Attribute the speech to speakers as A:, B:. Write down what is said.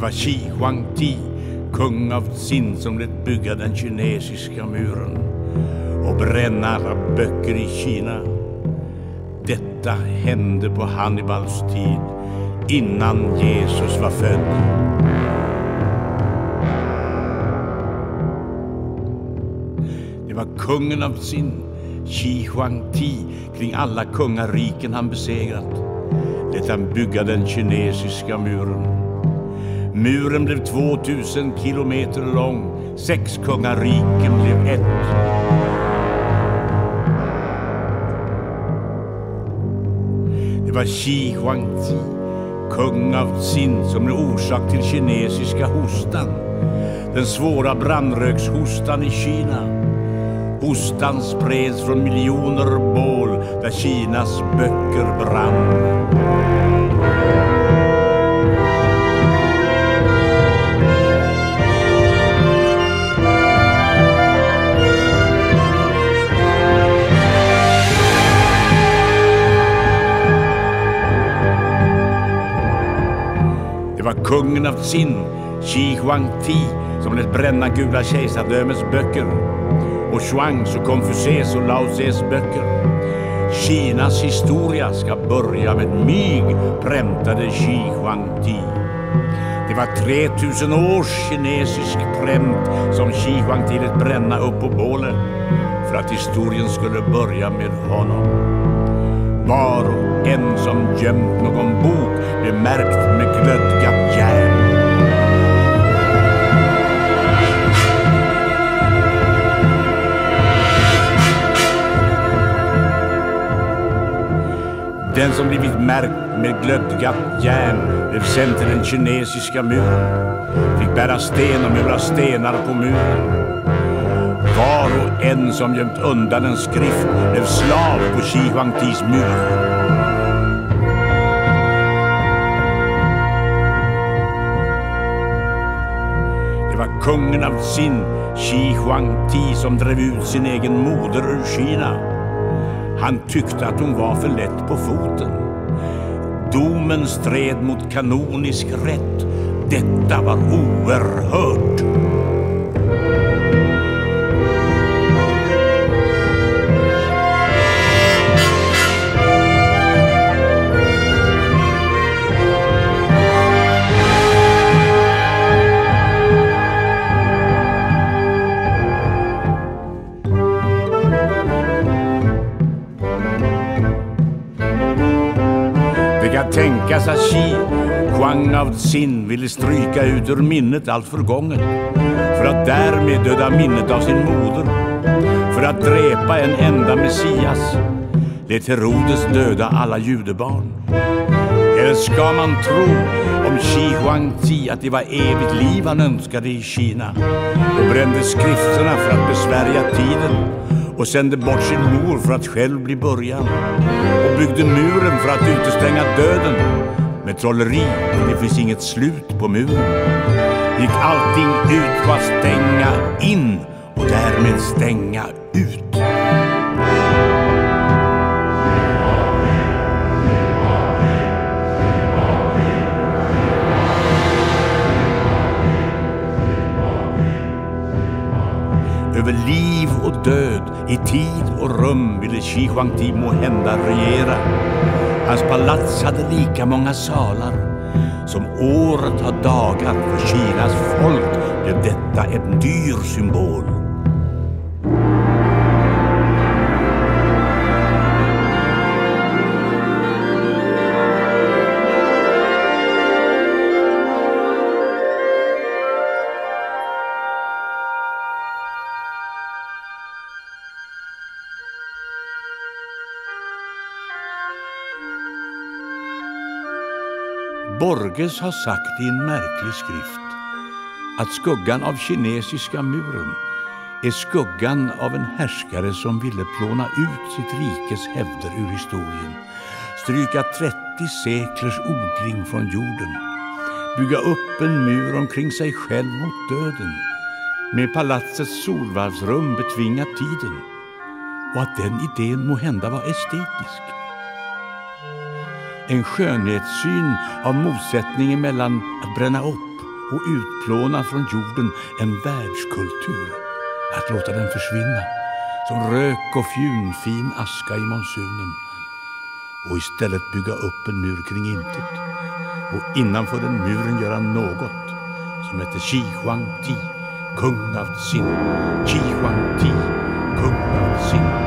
A: var Shi Huangdi, kung av Qin, som lät bygga den kinesiska muren och bränna alla böcker i Kina. Detta hände på Hannibals tid, innan Jesus var född. Det var kungen av Qin, Shi Huangdi, kring alla kungariken han besegrat, lät han bygga den kinesiska muren. Muren blev 2000 kilometer lång, 6 kungariken blev ett. Det var Shi Huangdi, kung av Qin, som blev orsak till kinesiska hostan, den svåra brandrökshostan i Kina. Hostan spreds från miljoner bål där Kinas böcker brann. Det var kungen av Qin, Shi Huangdi, som lät bränna Gula kejsardömets böcker och Chuangs och Konfucius och Lao Tses böcker. Kinas historia ska börja med mig, prämtade Shi Huangdi. Det var 3000 års kinesisk prämt som Shi Huangdi lät bränna upp på bålet för att historien skulle börja med honom. Var och en som gömt någon bok blev märkt med glödgat järn. Den som blivit märkt med glödgat järn blev sänd till den kinesiska muren, fick bära sten och mura stenar på muren. Var och en som gömt undan en skrift blev slav på Shi Huangdis mur. Det var kungen av Qin, Shi Huangdi, som drev ut sin egen moder ur Kina. Han tyckte att hon var för lätt på foten. Domen stred mot kanonisk rätt. Detta var oerhört. Tänkas att Shi Huang av Qin ville stryka ut ur minnet allt förgånget för att därmed döda minnet av sin moder, för att dräpa en enda Messias, lät Herodes döda alla judebarn. Eller ska man tro om Shi Huangdi att det var evigt liv han önskade i Kina och brände skrifterna för att besvärja tiden och sände bort sin mor för att själv bli början och byggde muren för att utestänga döden med trolleri, för det finns inget slut på muren. Gick allting ut på att stänga in och därmed stänga ut. Över liv och död, i tid och rum ville Shi Huangdi måhända regera. Hans palats hade lika många salar som året har dagar. För Kinas folk blev detta en dyr symbol. Borges har sagt i en märklig skrift att skuggan av kinesiska muren är skuggan av en härskare som ville plåna ut sitt rikes hävder ur historien, stryka 30 seklers odling från jorden, bygga upp en mur omkring sig själv mot döden, med palatsets solvarvsrum betvinga tiden, och att den idén måhända var estetisk. En skönhetssyn av motsättningen mellan att bränna upp och utplåna från jorden en världskultur, att låta den försvinna som rök och fjunfin aska i monsunen, och istället bygga upp en mur kring intet, och innanför den muren göra något som heter Shi Huang Ti, kung av Sin. Shi Huang Ti, kung av Sin.